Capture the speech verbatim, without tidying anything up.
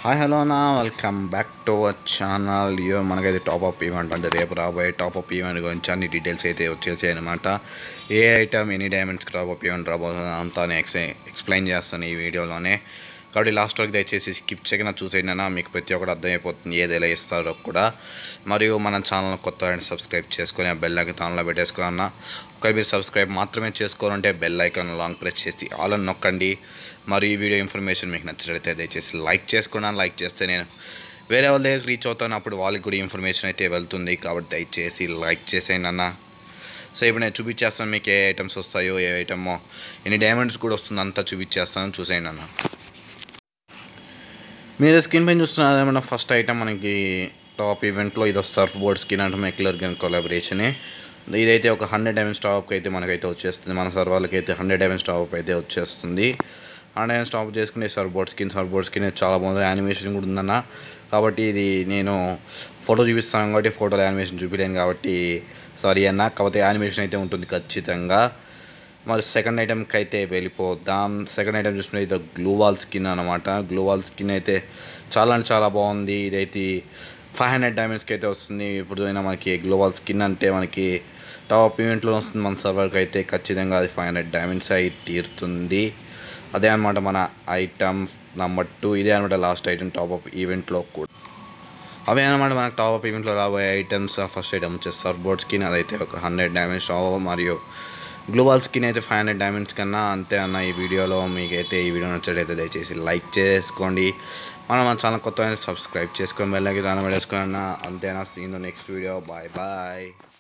Hi hello అన్న welcome back to our channel. ఇయో మనకైతే టాప్అప్ ఈవెంట్ అంటే రేపు రాబోయే టాప్అప్ ఈవెంట్ గురించి అన్ని డీటెయిల్స్ అయితే వచ్చేసాయి అనమాట. ఏ ఐటమ్ ఎనీ డైమండ్స్కి టాప్అప్ ఈవెంట్ రాబోతుందో అంతా ఎక్స్ ఎక్స్ప్లెయిన్ చేస్తాను ఈ వీడియోలోనే. కాబట్టి లాస్ట్ వరకు దయచేసి స్కిప్ చేయకుండా చూసేయండి, మీకు ప్రతి ఒక్కటి అర్థమైపోతుంది ఏది ఎలా ఇస్తారో కూడా. మరియు మన ఛానల్ కొత్త అండ్ సబ్స్క్రైబ్ చేసుకొని ఆ బెల్ ఐకాన్ ఆన్లో పెట్టేసుకోన్న. ఒకవేళ మీరు సబ్స్క్రైబ్ మాత్రమే చేసుకోవాలంటే బెల్ ఐకాన్ లాంగ్ ప్రెస్ చేసి ఆల్ అని నొక్కండి. మరియు ఈ వీడియో ఇన్ఫర్మేషన్ మీకు నచ్చినట్లయితే దయచేసి లైక్ చేసుకున్నాను. లైక్ చేస్తే నేను వేరే వాళ్ళ దగ్గరికి రీచ్ అవుతాను, అప్పుడు వాళ్ళకి కూడా ఇన్ఫర్మేషన్ అయితే వెళ్తుంది. కాబట్టి దయచేసి లైక్ చేసేయండి అన్న. సో ఇప్పుడు నేను చూపించేస్తాను మీకు ఏ ఐటమ్స్ వస్తాయో, ఏ ఐటమో ఎన్ని డైమండ్స్ కూడా వస్తుందో అంతా చూపించేస్తాను, చూసేయండి అన్న. మీరు స్కిన్ పైన చూస్తున్నారు ఏమన్నా ఫస్ట్ ఐటమ్ మనకి టాప్ ఈవెంట్లో ఇది సర్ఫ్ బోర్డ్ స్కిన్ అంటే మెక్లర్ గన్ కొలాబరేషనే. ఇదైతే ఒక హండ్రెడ్ డైమండ్స్ టాప్కి అయితే మనకైతే వచ్చేస్తుంది. మన సర్వర్లకి అయితే హండ్రెడ్ డైమండ్స్ టాప్ అయితే వచ్చేస్తుంది. హండ్రెడ్ డైమండ్స్ టాప్ చేసుకునే surf board skin surf board skin చాలా బాగుంది, యానిమేషన్ కూడా ఉందన్న. కాబట్టి ఇది నేను ఫోటో చూపిస్తాను కాబట్టి ఫోటోలో యానిమేషన్ చూపించలేను కాబట్టి సారీ అన్న. కాకపోతే యానిమేషన్ అయితే ఉంటుంది ఖచ్చితంగా. మరి సెకండ్ ఐటమ్కి అయితే వెళ్ళిపోదాం. సెకండ్ ఐటమ్ చూసుకుంటే ఇది గ్లూవాల్ స్కిన్ అనమాట. గ్లూవాల్ స్కిన్ అయితే చాలా అంటే చాలా బాగుంది. ఇదైతే ఫైవ్ హండ్రెడ్ డైమండ్స్కి అయితే వస్తుంది. ఇప్పుడు అయినా మనకి గ్లోవాల్ స్కిన్ అంటే మనకి టాప్ ఈవెంట్లో వస్తుంది. మన సర్వర్కి అయితే ఖచ్చితంగా అది ఫైవ్ హండ్రెడ్ డైమండ్స్ అయి తీరుతుంది. అదే అనమాట మన ఐటమ్ నెంబర్ టూ. ఇదే అనమాట లాస్ట్ ఐటమ్ టాప్అప్ ఈవెంట్లో కూడా. అవే అనమాట మనకు టాప్అప్ ఈవెంట్లో రాబోయే ఐటమ్స్. ఫస్ట్ ఐటమ్ వచ్చేసి సర్ఫ్ బోర్డ్ స్కిన్, అదైతే ఒక హండ్రెడ్ డైమండ్స్ టాప్. మరియు గ్లోబల్ స్కిన్ అయితే ఫైవ్ హండ్రెడ్ డైమండ్స్ కన్నా అంతే అన్న. ఈ వీడియోలో మీకైతే ఈ వీడియో నచ్చట్లయితే దయచేసి లైక్ చేసుకోండి. మనం మన ఛానల్ కొత్త సబ్స్క్రైబ్ చేసుకొని బెల్ ఐకాన్ ఆన్ పెట్టేసుకోండి అన్న. అంతేనా, see in the next video. Bye bye.